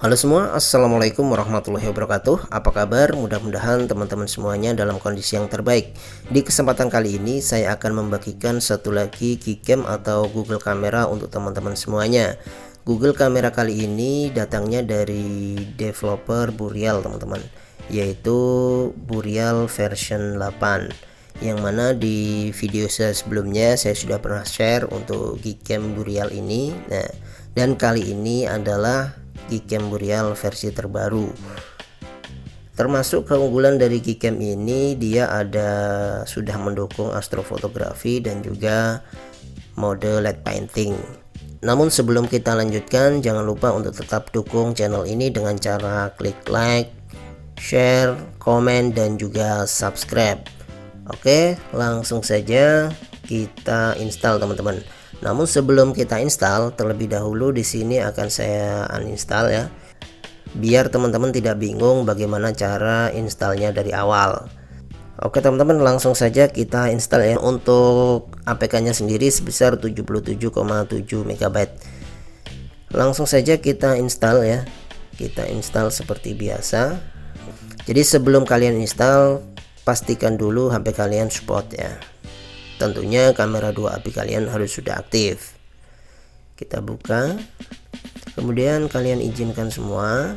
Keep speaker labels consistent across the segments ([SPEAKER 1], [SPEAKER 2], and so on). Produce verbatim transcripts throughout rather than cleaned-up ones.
[SPEAKER 1] Halo semua, assalamualaikum warahmatullahi wabarakatuh. Apa kabar? Mudah-mudahan teman-teman semuanya dalam kondisi yang terbaik. Di kesempatan kali ini saya akan membagikan satu lagi Gcam atau Google Kamera untuk teman-teman semuanya. Google Kamera kali ini datangnya dari developer Burial teman-teman, yaitu Burial version delapan, yang mana di video saya sebelumnya saya sudah pernah share untuk Gcam Burial ini. Nah, dan kali ini adalah Gcam Burial versi terbaru. Termasuk keunggulan dari Gcam ini, dia ada sudah mendukung astrofotografi dan juga mode L E D painting. Namun sebelum kita lanjutkan, jangan lupa untuk tetap dukung channel ini dengan cara klik like, share, komen, dan juga subscribe. Oke, langsung saja kita install teman-teman. Namun sebelum kita install, terlebih dahulu di sini akan saya uninstall ya, biar teman-teman tidak bingung bagaimana cara installnya dari awal. Oke teman-teman, langsung saja kita install ya. Untuk A P K nya sendiri sebesar tujuh puluh tujuh koma tujuh megabyte. Langsung saja kita install ya. Kita install seperti biasa. Jadi sebelum kalian install, pastikan dulu H P kalian support ya. Tentunya kamera dua api kalian harus sudah aktif. Kita buka, kemudian kalian izinkan semua.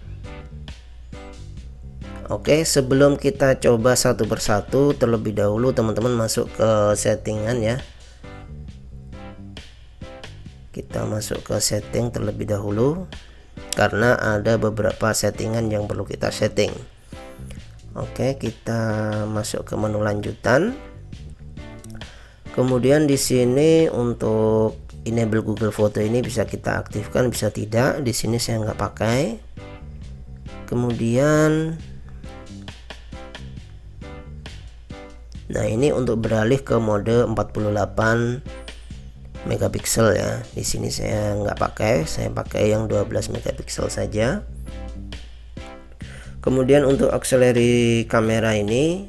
[SPEAKER 1] Oke, sebelum kita coba satu persatu, terlebih dahulu teman-teman masuk ke settingan ya. Kita masuk ke setting terlebih dahulu, karena ada beberapa settingan yang perlu kita setting. Oke, kita masuk ke menu lanjutan. Kemudian di sini untuk enable Google Foto ini bisa kita aktifkan, bisa tidak. Di sini saya nggak pakai. Kemudian, nah ini untuk beralih ke mode empat puluh delapan megapiksel ya. Di sini saya nggak pakai, saya pakai yang dua belas megapiksel saja. Kemudian untuk auxiliary kamera ini,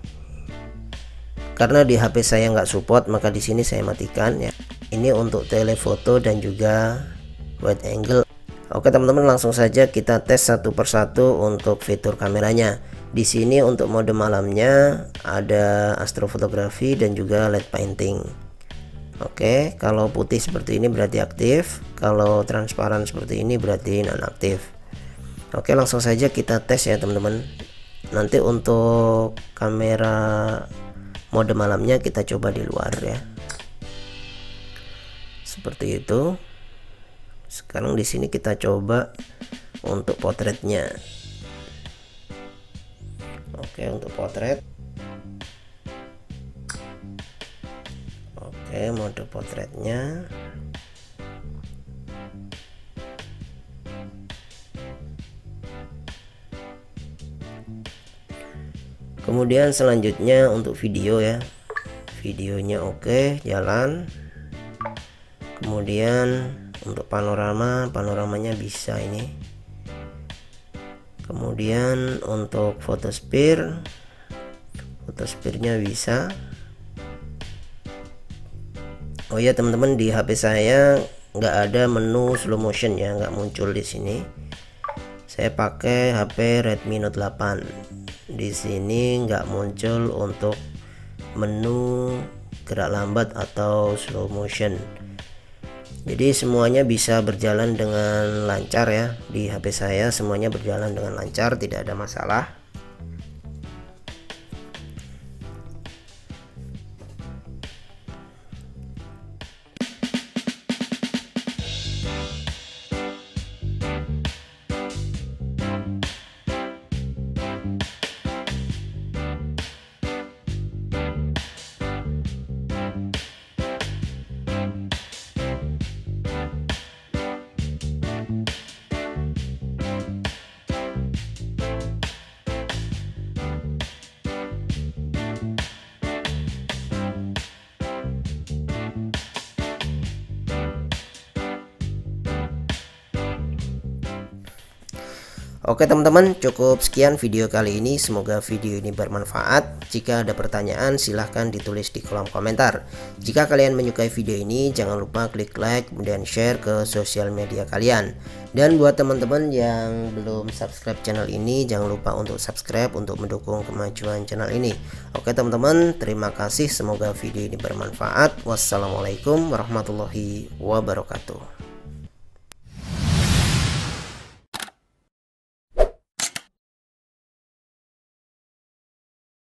[SPEAKER 1] karena di H P saya nggak support, maka di sini saya matikan ya. Ini untuk telefoto dan juga wide angle. Oke teman-teman, langsung saja kita tes satu persatu untuk fitur kameranya. Di sini untuk mode malamnya ada astrofotografi dan juga L E D painting. Oke, kalau putih seperti ini berarti aktif, kalau transparan seperti ini berarti non aktif. Oke, langsung saja kita tes ya teman-teman. Nanti untuk kamera mode malamnya kita coba di luar ya, seperti itu. Sekarang di sini kita coba untuk potretnya. Oke, untuk potret. Oke, mode potretnya. Kemudian selanjutnya untuk video ya, videonya oke, jalan. Kemudian untuk panorama, panoramanya bisa ini. Kemudian untuk photosphere, photosphere-nya bisa. Oh ya teman-teman, di H P saya nggak ada menu slow motion ya, nggak muncul di sini. Saya pakai H P Redmi Note delapan. Di sini nggak muncul untuk menu gerak lambat atau slow motion. Jadi semuanya bisa berjalan dengan lancar ya. Di H P saya semuanya berjalan dengan lancar, tidak ada masalah. Oke teman-teman, cukup sekian video kali ini. Semoga video ini bermanfaat. Jika ada pertanyaan silahkan ditulis di kolom komentar. Jika kalian menyukai video ini, jangan lupa klik like kemudian share ke sosial media kalian. Dan buat teman-teman yang belum subscribe channel ini, jangan lupa untuk subscribe untuk mendukung kemajuan channel ini. Oke teman-teman, terima kasih. Semoga video ini bermanfaat. Wassalamualaikum warahmatullahi wabarakatuh.